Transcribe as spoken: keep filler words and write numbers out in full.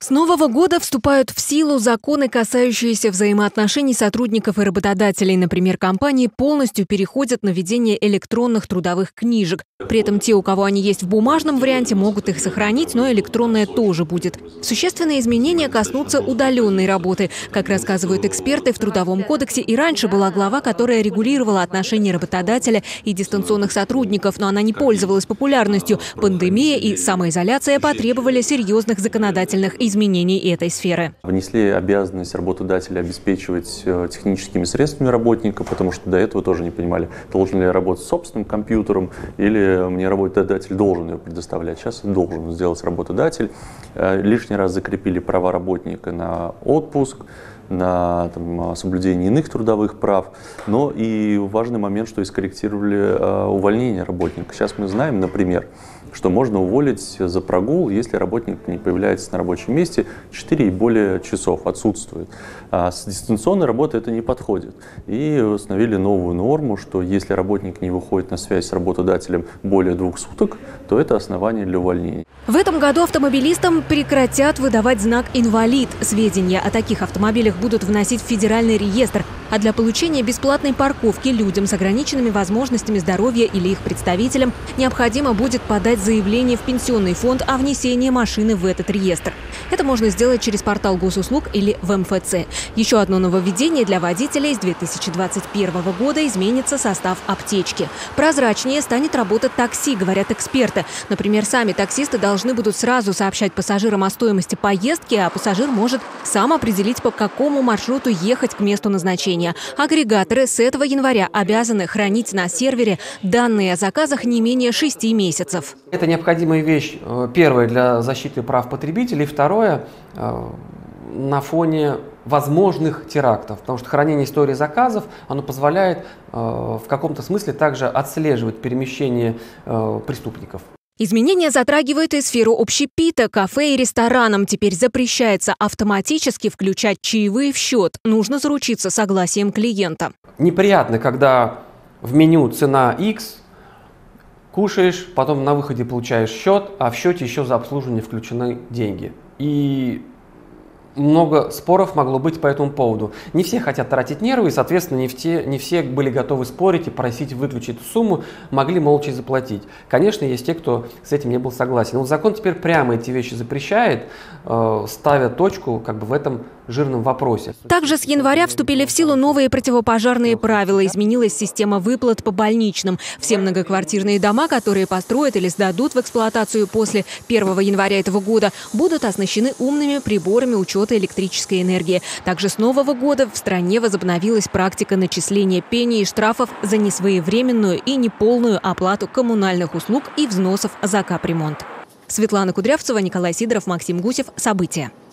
С нового года вступают в силу законы, касающиеся взаимоотношений сотрудников и работодателей. Например, компании полностью переходят на ведение электронных трудовых книжек. При этом те, у кого они есть в бумажном варианте, могут их сохранить, но электронная тоже будет. Существенные изменения коснутся удаленной работы. Как рассказывают эксперты, в Трудовом кодексе и раньше была глава, которая регулировала отношения работодателя и дистанционных сотрудников, но она не пользовалась популярностью. Пандемия и самоизоляция потребовали серьезных законодательных изменений этой сферы. Внесли обязанность работодателя обеспечивать техническими средствами работника, потому что до этого тоже не понимали, должен ли я работать с собственным компьютером или мне работодатель должен ее предоставлять. Сейчас должен сделать работодатель. Лишний раз закрепили права работника на отпуск, на там, соблюдение иных трудовых прав, но и важный момент, что и скорректировали э, увольнение работника. Сейчас мы знаем, например, что можно уволить за прогул, если работник не появляется на рабочем месте четыре и более часов, отсутствует. А с дистанционной работой это не подходит. И установили новую норму, что если работник не выходит на связь с работодателем более двух суток, то это основание для увольнения. В этом году автомобилистам прекратят выдавать знак «Инвалид». Сведения о таких автомобилях будут вносить в федеральный реестр. А для получения бесплатной парковки людям с ограниченными возможностями здоровья или их представителям необходимо будет подать заявление в пенсионный фонд о внесении машины в этот реестр. Это можно сделать через портал госуслуг или в эм эф цэ. Еще одно нововведение для водителей: с две тысячи двадцать первого года изменится состав аптечки. Прозрачнее станет работа такси, говорят эксперты. Например, сами таксисты должны будут сразу сообщать пассажирам о стоимости поездки, а пассажир может сам определить, по какому маршруту ехать к месту назначения. Агрегаторы с этого января обязаны хранить на сервере данные о заказах не менее шести месяцев. Это необходимая вещь, первое, для защиты прав потребителей, второе, на фоне возможных терактов, потому что хранение истории заказов, оно позволяет в каком-то смысле также отслеживать перемещение преступников. Изменения затрагивают и сферу общепита. Кафе и ресторанам теперь запрещается автоматически включать чаевые в счет. Нужно заручиться согласием клиента. Неприятно, когда в меню цена X, кушаешь, потом на выходе получаешь счет, а в счете еще за обслуживание включены деньги. И много споров могло быть по этому поводу. Не все хотят тратить нервы, и, соответственно, не все, не все были готовы спорить и просить выключить эту сумму, могли молча заплатить. Конечно, есть те, кто с этим не был согласен. Но закон теперь прямо эти вещи запрещает, э, ставя точку как бы в этом жирном вопросе. Также с января вступили в силу новые противопожарные правила. Изменилась система выплат по больничным. Все многоквартирные дома, которые построят или сдадут в эксплуатацию после первого января этого года, будут оснащены умными приборами учета электрической энергии. Также с нового года в стране возобновилась практика начисления пений и штрафов за несвоевременную и неполную оплату коммунальных услуг и взносов за капремонт. Светлана Кудрявцева, Николай Сидоров, Максим Гусев. События.